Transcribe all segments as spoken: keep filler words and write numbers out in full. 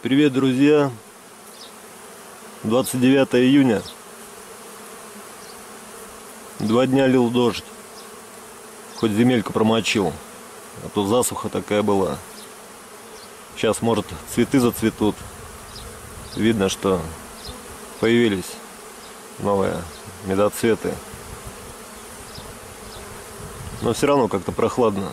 Привет, друзья! двадцать девятое июня. Два дня лил дождь. Хоть земельку промочил, а то засуха такая была. Сейчас, может, цветы зацветут. Видно, что появились новые медоцветы. Но все равно как-то прохладно.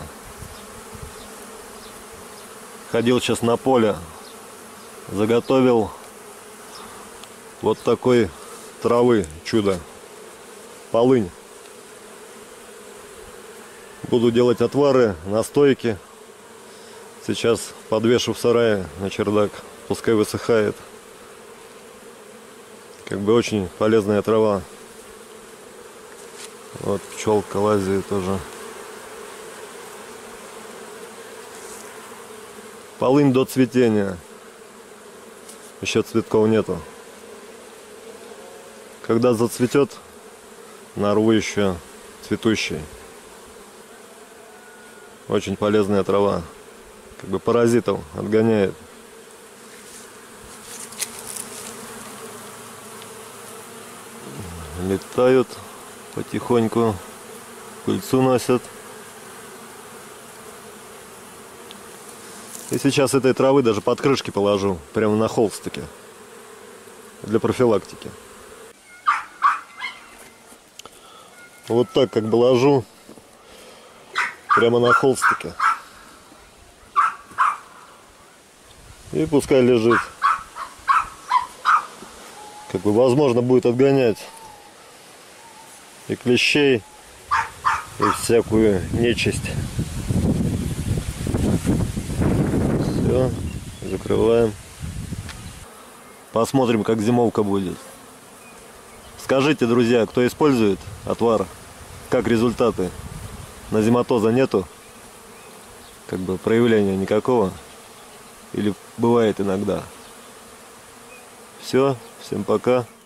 Ходил сейчас на поле. Заготовил вот такой травы чудо. Полынь. Буду делать отвары, настойки. Сейчас подвешу в сарае на чердак. Пускай высыхает. Как бы очень полезная трава. Вот пчелка лазит тоже. Полынь до цветения. Еще цветков нету. Когда зацветет, нарву еще цветущий. Очень полезная трава. Как бы паразитов отгоняет. Летают потихоньку. Пыльцу носят. И сейчас этой травы даже под крышки положу. Прямо на холстике. Для профилактики. Вот так как бы ложу. Прямо на холстике. И пускай лежит. Как бы возможно будет отгонять и клещей, и всякую нечисть. Все, закрываем. Посмотрим, как зимовка будет. Скажите, друзья, кто использует отвар, как результаты? Назематоза нету? Как бы проявления никакого? Или бывает иногда? Все, всем пока.